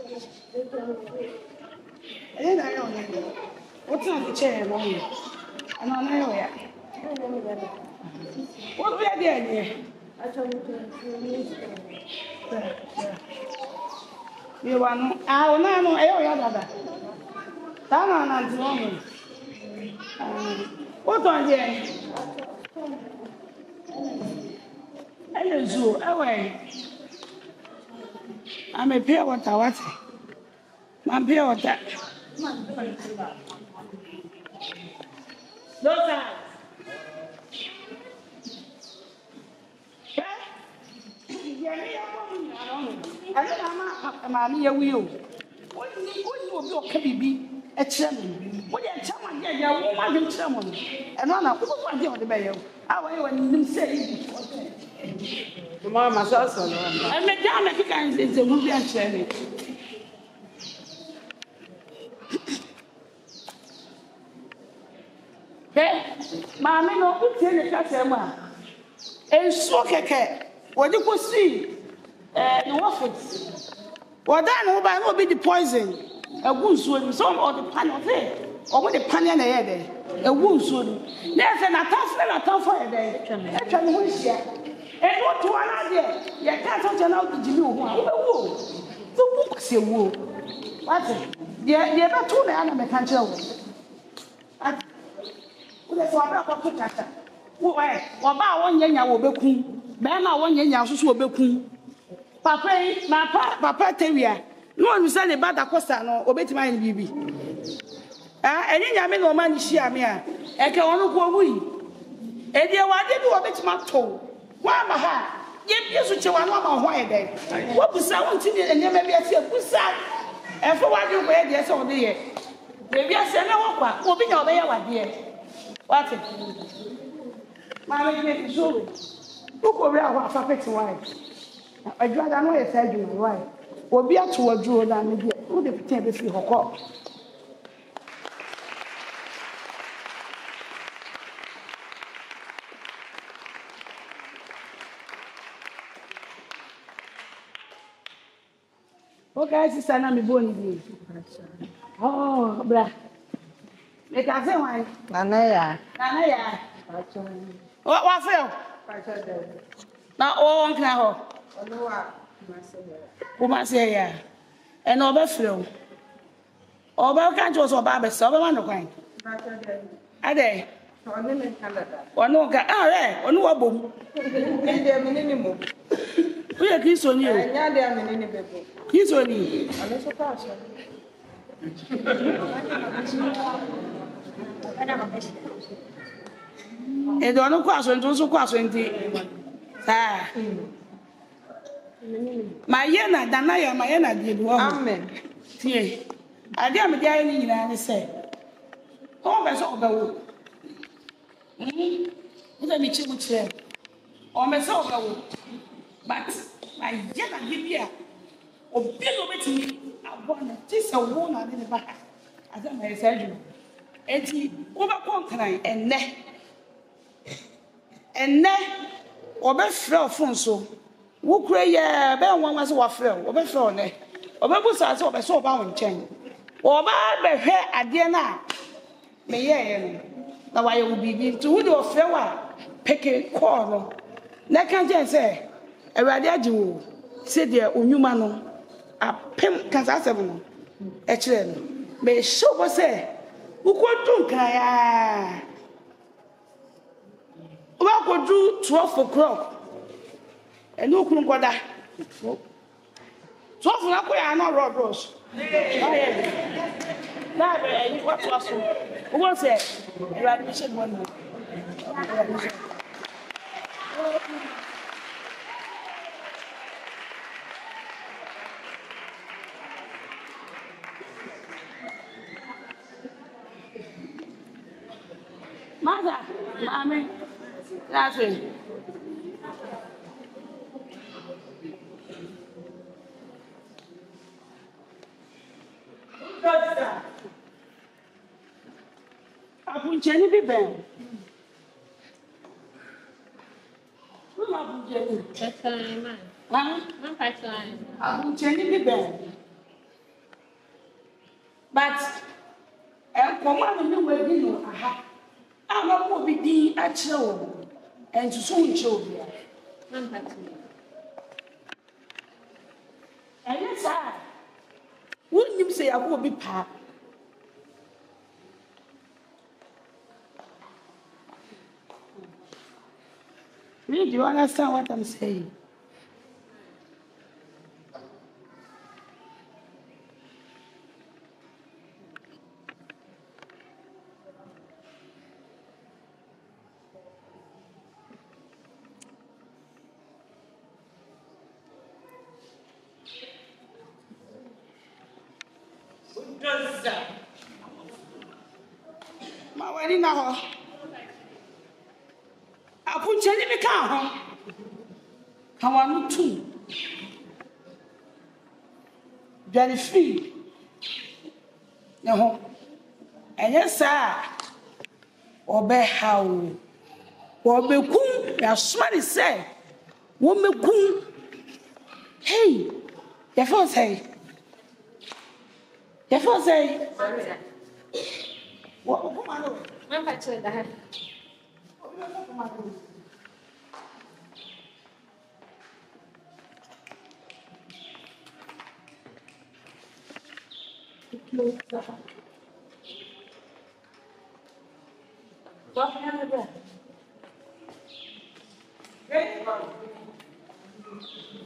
And I don't know. What's on the chair? And I know yet. What we are there? I told you you want I will not know. I don't what on there? I zoo away. I'm a pure water. What? I'm pure water. No time. I don't know. I'm will. What you be a chairman? What you chairman? Yeah, woman, chairman. And one of the mayor. I when you say, Mamma, also. I'm a damn because it's a movie and chairman. Mamma, no, put in the customer. And so, what you could see, the waffles. Well, that will be the poison. A wound soon, some or the pan of it, or with the pan in the head, a wound soon. There's an attack for a day. Actually, wish ya. And what to one idea? You can't turn out to you. Who? The books you woo. What's it? They're not too many country. That's why I'm going to catch her. Why, about 1 year will be cool. Bama 1 year will be cool. Papa, my papa, Tavia. No one said about the Costa no obey my baby. And then I mean, no man, she am here. I can only go away. And you are there to obey my toe. Why, my heart? Yes, you are not why day. What was I want to do? And never be a good son. And for what you wear, yes, all day. Maybe I said, no, what will be your way, my dear. What it? My lady is showing. Look over our perfect wife. I'd rather know a surgeon, right? Will be up to a draw than maybe who the pretend to see her call. Okay, sister, I'm a bony. Oh, blah. Make I say why? Nanaya. What feel? Now, all one can have. Who must say, yeah. And overflow. Over countries or Barbara, so one of kind. Are they? Or no, or no, boom. We are kiss on you. Kiss on you. And don't know question, don't so question. My yana, Danaya, my yana did one. Amen. I damn it, I say. Oh, that's all the wood. Let me check with you. Oh, my soul, but my yana give you a big of it. I want this a woman in the back. I don't know, I said you. And he overconquering and ne. And ne, or best friend, so. Who cray, Ben one was what friend, or best friend, or Babus as over so bound chain. Or by hair at dinner. May now I will begin to do a flower, picket corner. That can't say, a radiaju, said dear Unumano, a pimp can say, a children. May show was say, who could do Kaya? What could do 12 o'clock? And no couldn't go that. 12 o'clock, I know Rod Rose. Now, what was who was it? Admission one. Mother, Mommy, that's it. Jenny be bad. Jenny be bad. But command no way no aha. I'm not going to be a chill and to soon children. And yes, I wouldn't you say I will be pa? Really, do you understand what I'm saying? My wedding now. I put Jenny in the car. How are you too? Very free. No, and yes, sir. Obe how? Obe kum. Ya somebody say. Woman kum. Hey, your phone say. Your phone say. What? Come on. I'm catching that. What happened?